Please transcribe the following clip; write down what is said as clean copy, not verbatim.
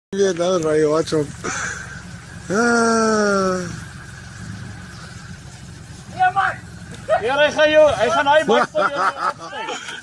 Weer nou ry, watch hom. Ja, maar. Ja, hy gaan hy bak vir jou opsteek.